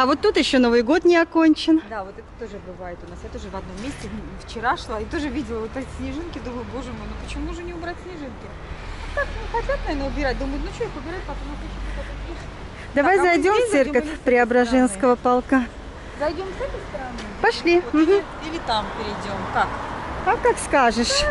А вот тут еще Новый год не окончен. Да, вот это тоже бывает у нас. Я тоже в одном месте вчера шла и тоже видела вот эти снежинки. Думаю, боже мой, ну почему же не убрать снежинки? Так, ну, хотят, наверное, убирать. Думаю, ну что их убирать, потом Давай так, зайдем в церковь Преображенского полка. Зайдем с этой стороны? Пошли. Вот, или там перейдем. Как? А как скажешь.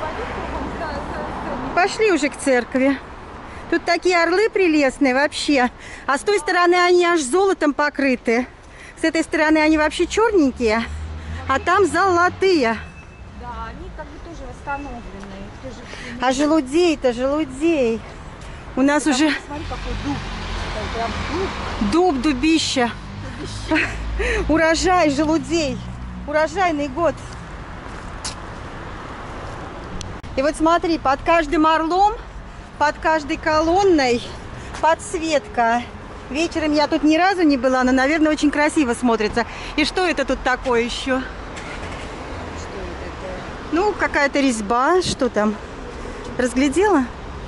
Пошли уже к церкви. Тут такие орлы прелестные вообще. А с той стороны они аж золотом покрыты. С этой стороны они вообще черненькие, а там золотые. Да, они как бы тоже восстановленные. А желудей-то, желудей. У нас уже... Смотри, какой дуб. Прям дуб. Дуб, дубища. Урожай желудей. Урожайный год. И вот смотри, под каждым орлом, под каждой колонной подсветка. Вечером я тут ни разу не была, но, наверное, очень красиво смотрится. И что это тут такое еще? Что это? Ну, какая-то резьба. Что там? Разглядела?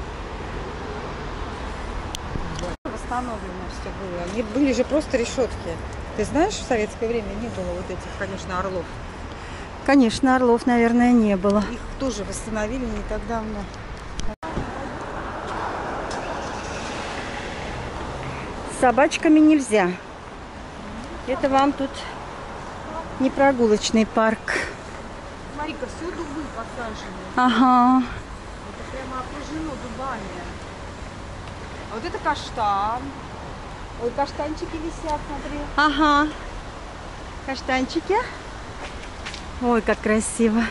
Восстановлено все было. Они были же просто решетки. Ты знаешь, в советское время не было вот этих, конечно, орлов. Конечно, орлов, наверное, не было. Их тоже восстановили не так давно. С собачками нельзя. Это вам тут не прогулочный парк. Смотри-ка, все дубы посажены. Ага. Это прямо окружено дубами. А вот это каштан. Ой, каштанчики висят, смотри. Ага. Каштанчики. Ой, как красиво.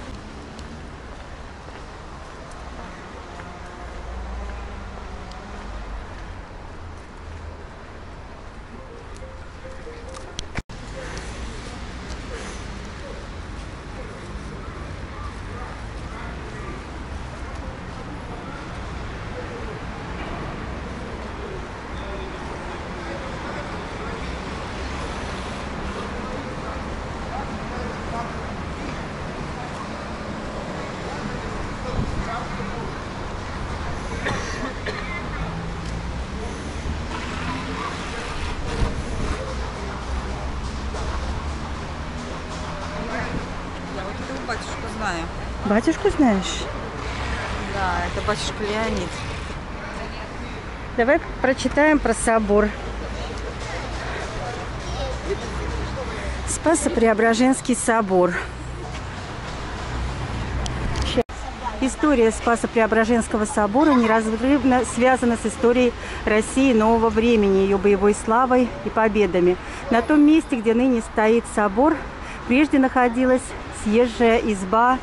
Батюшку знаю. Батюшку знаешь? Да, это батюшка Леонид. Давай прочитаем про собор. Спасо-Преображенский собор. История Спасо-Преображенского собора неразрывно связана с историей России нового времени, ее боевой славой и победами. На том месте, где ныне стоит собор, прежде находилась съезжая изба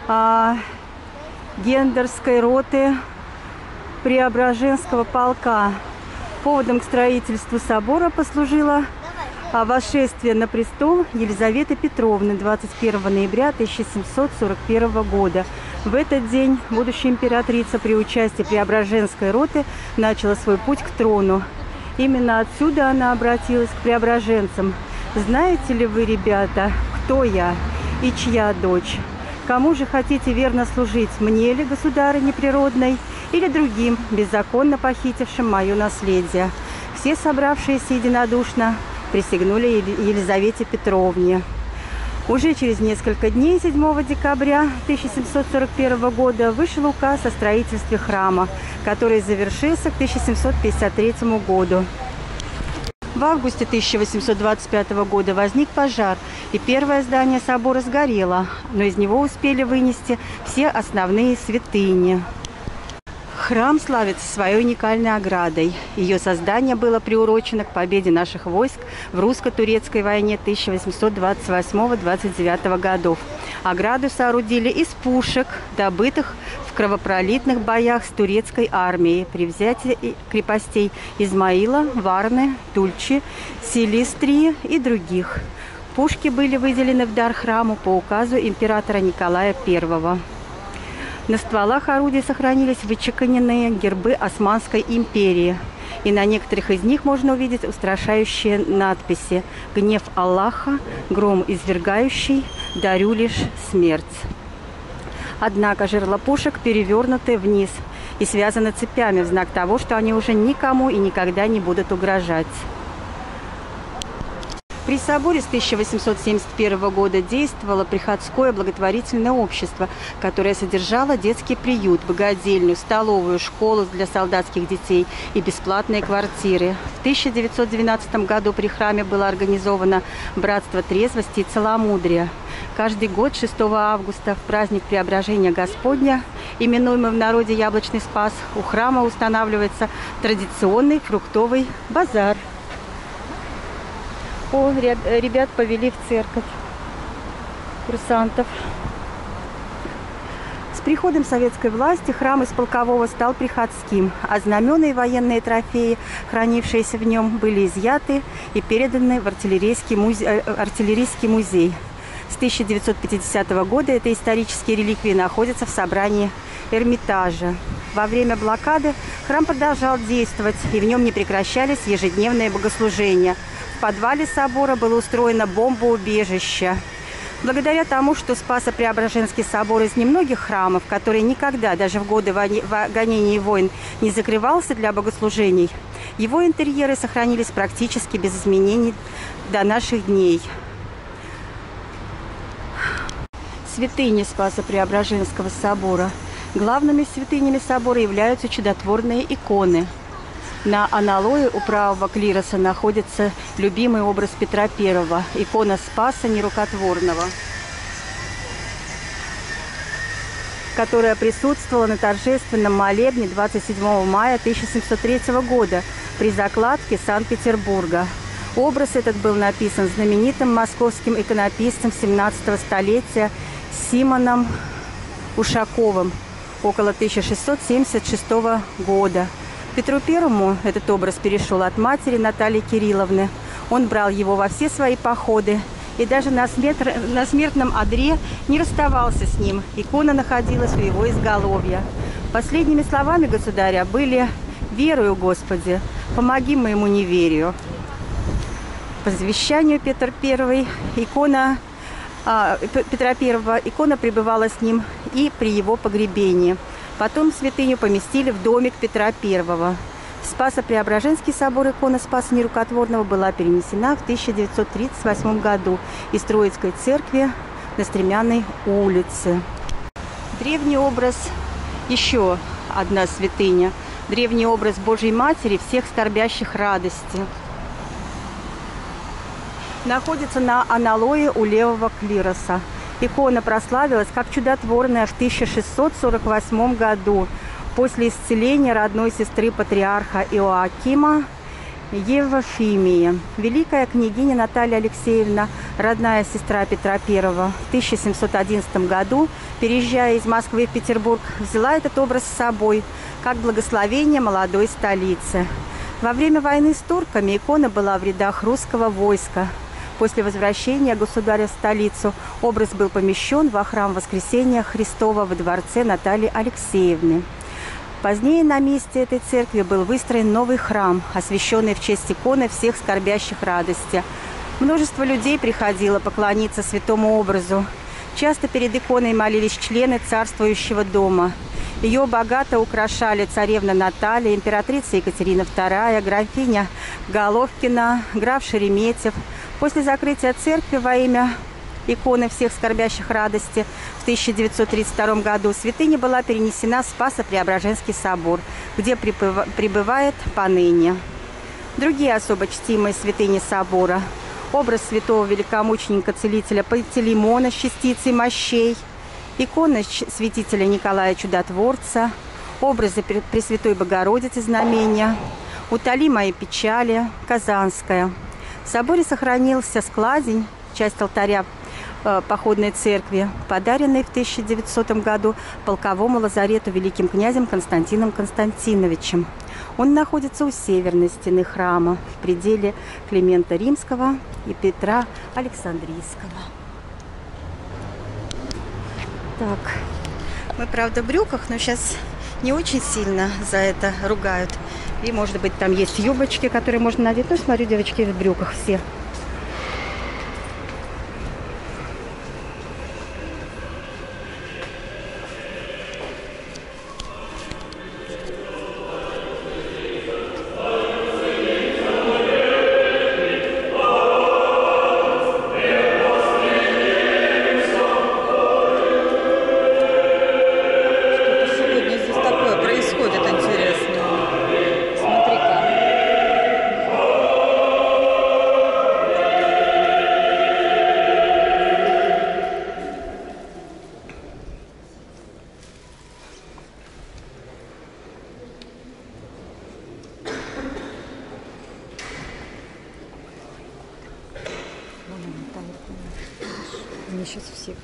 Гендерской роты Преображенского полка. Поводом к строительству собора послужило восшествие на престол Елизаветы Петровны 21 ноября 1741 года. В этот день будущая императрица при участии Преображенской роты начала свой путь к трону. Именно отсюда она обратилась к преображенцам. Знаете ли вы, ребята, кто я и чья дочь? Кому же хотите верно служить, мне ли, государыне природной, или другим, беззаконно похитившим мое наследие? Все собравшиеся единодушно присягнули Елизавете Петровне. Уже через несколько дней, 7 декабря 1741 года, вышел указ о строительстве храма, который завершился к 1753 году. В августе 1825 года возник пожар, и первое здание собора сгорело, но из него успели вынести все основные святыни. Храм славится своей уникальной оградой. Ее создание было приурочено к победе наших войск в русско-турецкой войне 1828-29 годов. Ограду соорудили из пушек, добытых в кровопролитных боях с турецкой армией при взятии крепостей Измаила, Варны, Тульчи, Силистрии и других. Пушки были выделены в дар храму по указу императора Николая I. На стволах орудий сохранились вычеканенные гербы Османской империи. И на некоторых из них можно увидеть устрашающие надписи: «Гнев Аллаха, гром извергающий, дарю лишь смерть». Однако жерла пушек перевернуты вниз и связаны цепями в знак того, что они уже никому и никогда не будут угрожать. При соборе с 1871 года действовало приходское благотворительное общество, которое содержало детский приют, богадельню, столовую, школу для солдатских детей и бесплатные квартиры. В 1912 году при храме было организовано братство трезвости и целомудрия. Каждый год 6 августа в праздник Преображения Господня, именуемый в народе Яблочный Спас, у храма устанавливается традиционный фруктовый базар. О, ребят повели в церковь, курсантов. С приходом советской власти храм из полкового стал приходским, а знамена и военные трофеи, хранившиеся в нем, были изъяты и переданы в артиллерийский музей. С 1950 года эти исторические реликвии находятся в собрании Эрмитажа. Во время блокады храм продолжал действовать, и в нем не прекращались ежедневные богослужения. В подвале собора было устроено бомбоубежище. Благодаря тому, что Спасо-Преображенский собор из немногих храмов, который никогда, даже в годы гонений и войн, не закрывался для богослужений, его интерьеры сохранились практически без изменений до наших дней. Святыни Спасо-Преображенского собора. Главными святынями собора являются чудотворные иконы. На аналое у правого клироса находится любимый образ Петра I, икона Спаса Нерукотворного, которая присутствовала на торжественном молебне 27 мая 1703 года при закладке Санкт-Петербурга. Образ этот был написан знаменитым московским иконописцем 17 столетия Симоном Ушаковым около 1676 года. Петру I этот образ перешел от матери Натальи Кирилловны. Он брал его во все свои походы и даже на смертном одре не расставался с ним. Икона находилась у его изголовья. Последними словами государя были: «Верую, Господи, помоги моему неверию». По завещанию Петра I икона пребывала с ним и при его погребении. Потом святыню поместили в домик Петра I. В Спасо-Преображенский собор икона Спаса Нерукотворного была перенесена в 1938 году из Троицкой церкви на Стремянной улице. Древний образ, еще одна святыня, древний образ Божьей Матери всех скорбящих радости, находится на аналое у левого клироса. Икона прославилась как чудотворная в 1648 году после исцеления родной сестры патриарха Иоакима Евфимии. Великая княгиня Наталья Алексеевна, родная сестра Петра I, в 1711 году, переезжая из Москвы в Петербург, взяла этот образ с собой как благословение молодой столицы. Во время войны с турками икона была в рядах русского войска. После возвращения государя в столицу образ был помещен во храм Воскресения Христова во дворце Натальи Алексеевны. Позднее на месте этой церкви был выстроен новый храм, освященный в честь иконы всех скорбящих радости. Множество людей приходило поклониться святому образу. Часто перед иконой молились члены царствующего дома. Ее богато украшали царевна Наталья, императрица Екатерина II, графиня Головкина, граф Шереметьев. После закрытия церкви во имя иконы всех скорбящих радости в 1932 году святыня была перенесена в Спасо-Преображенский собор, где пребывает поныне. Другие особо чтимые святыни собора: образ святого великомученика-целителя Пантелеймона с частицей мощей, икона святителя Николая Чудотворца, образы Пресвятой Богородицы знамения, «Утоли мои печали», Казанская. В соборе сохранился складень, часть алтаря походной церкви, подаренный в 1900 году полковому лазарету великим князем Константином Константиновичем. Он находится у северной стены храма, в пределе Климента Римского и Петра Александрийского. Так, мы, правда, в брюках, но сейчас не очень сильно за это ругают. И, может быть, там есть юбочки, которые можно надеть. Ну, смотрю, девочки в брюках все. Мне сейчас всех.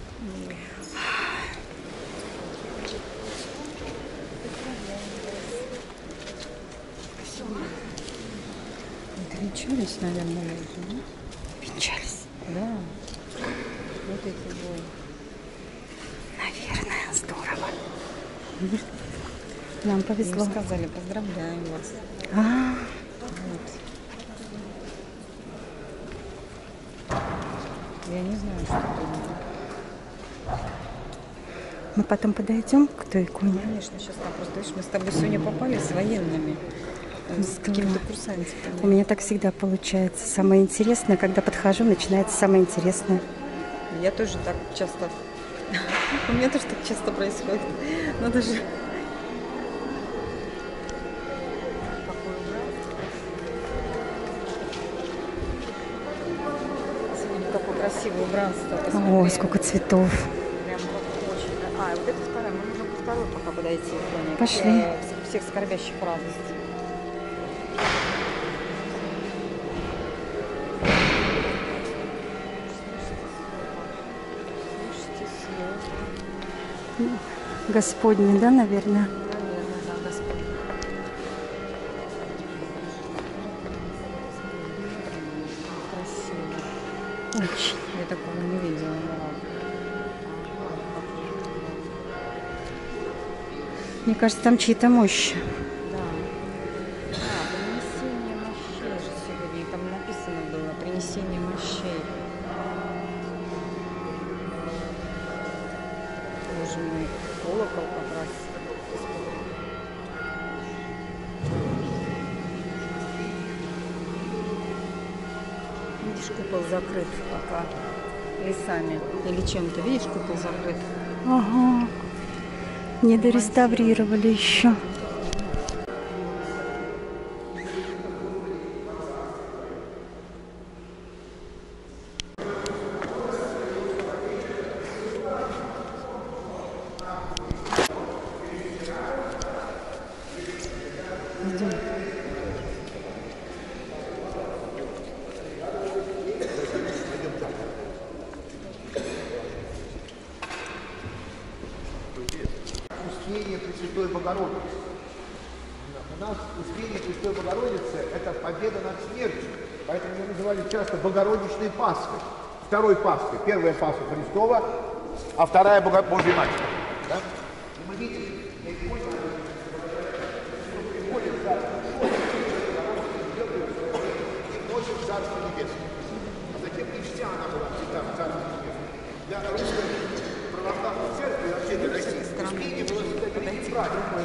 Венчались, наверное, люди, да? Венчались. Да. Вот эти двое. Наверное, здорово. Нам повезло. Им сказали, поздравляем вас. Вот. Я не знаю, что это. Мы потом подойдем к той иконе. Конечно, сейчас там просто, видишь, мы с тобой сегодня попали с военными, с какими-то курсантиками. У меня так всегда получается. Самое интересное, когда подхожу, начинается самое интересное. Я тоже так часто. У меня тоже так часто происходит. Надо же. Сегодня такое красивое убранство. Посмотри. Ой, сколько цветов. Прям вот очень. Вот это вторая. Мы можем ко второй пока подойти. Пошли. Всех скорбящих радость. Господний, да, наверное? Наверное, да, Господь. Красиво. Очень. Я такого не видела. Мне кажется, там чьи-то мощи. Да. Принесение мощей же сегодня. Там написано было принесение мощей. Боже мой, колокол как раз. Видишь, купол закрыт пока лесами или чем-то. Видишь, купол закрыт. Ага. Не дореставрировали еще. Идем. Успение Пресвятой Богородицы. У нас успение Пресвятой Богородицы – это победа над смертью. Поэтому ее называли часто Богородичной Пасхой. Второй Пасхой. Первая Пасха Христова, а вторая Божьей Матери. Да? И мы видим, на иконе приходит в Царство Небесное. А затем и вся она была всегда в Царстве Небесном. Для русской православной церкви, вообще для России, успение было всегда великим праздником.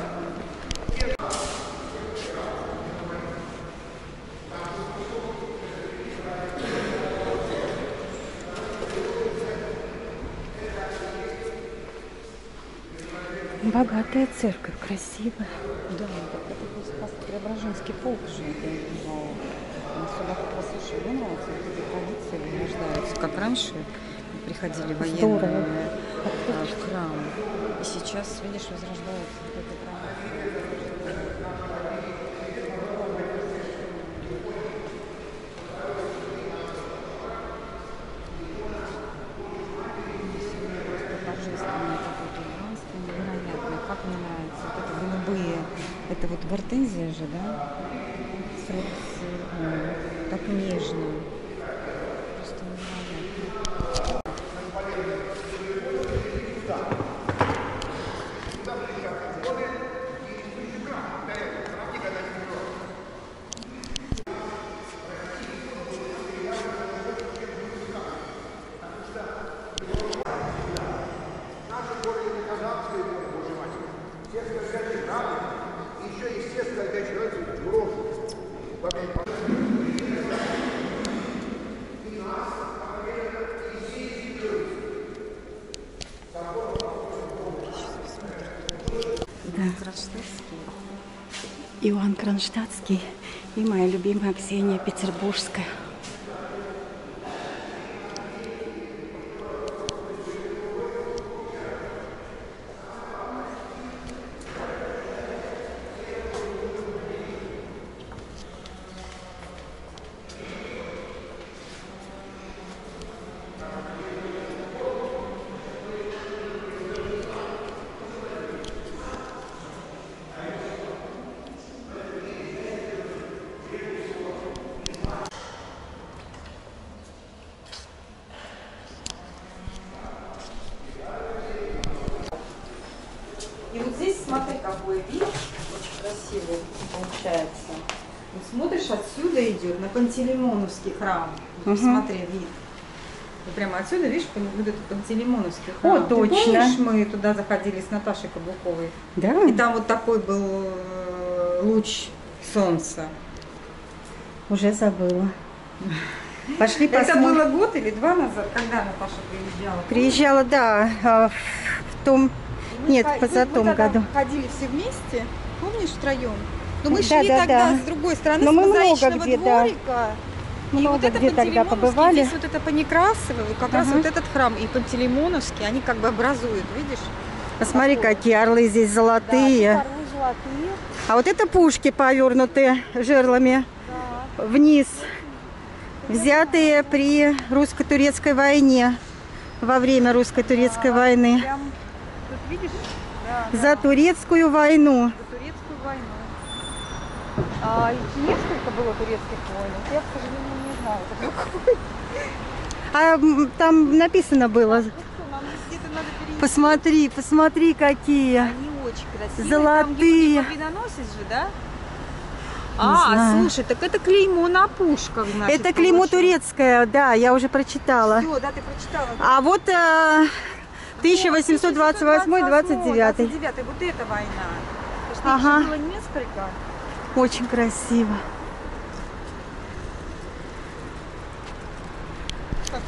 Богатая церковь, красивая. Да, это был Спасо-Преображенский полк же. Он сюда как раз слушай, мне нравится, вот эти традиции возрождаются. Как раньше приходили военные в храм. И сейчас, видишь, возрождается вот эта традиция. Божественное какое-то убранство, невероятное. Как мне нравится. Вот это голубые. Это вот гортензия же, да? Так нежно. Просто невероятно. Еще, естественно, опять же, брошь. Да. Кронштадтский. Иоанн Кронштадтский и моя любимая Ксения Петербургская. красивый получается. Вот смотришь, отсюда идет на Пантелеймоновский храм. Мгм. Смотри, вид. И прямо отсюда, видишь, вот этот Пантелеймоновский храм. О, точно. Ты помнишь, мы туда заходили с Наташей Каблуковой? Да? И там вот такой был луч солнца. Уже забыла. Пошли Это посмотрим. было год или два назад, когда Наташа приезжала? Приезжала, да, в том... Нет, Мы позатом тогда году. ходили все вместе, помнишь, втроем? Но мы Да, шли да, тогда да. с другой стороны, Но с мы много Мозаичного где, да. дворика. И Много вот это где тогда Пантелеймоновский, побывали. здесь вот это по Некрасовой, как раз Ага. вот этот храм и Пантелеймоновский, они как бы образуют, видишь? Посмотри, Такое. какие орлы здесь золотые. Да, тут золотые. А вот это пушки, повернутые жерлами вниз, взятые при русско-турецкой войне, во время русско-турецкой войны. Прям, тут видишь? Да, За турецкую войну. за турецкую войну. А несколько было турецких войн. Я, к сожалению, не знаю, это какой. Там написано было. Ну что, нам где-то надо перенести. Посмотри, посмотри, какие. Они очень красивые. Золотые. Там победоносец же, да? знаю. Слушай, так это клеймо на пушках, значит. Это клеймо турецкое, да, я уже прочитала. Все, да, ты прочитала. А вот 1828-29. 29, вот эта война. Потому что их Ага. же было несколько. Очень красиво.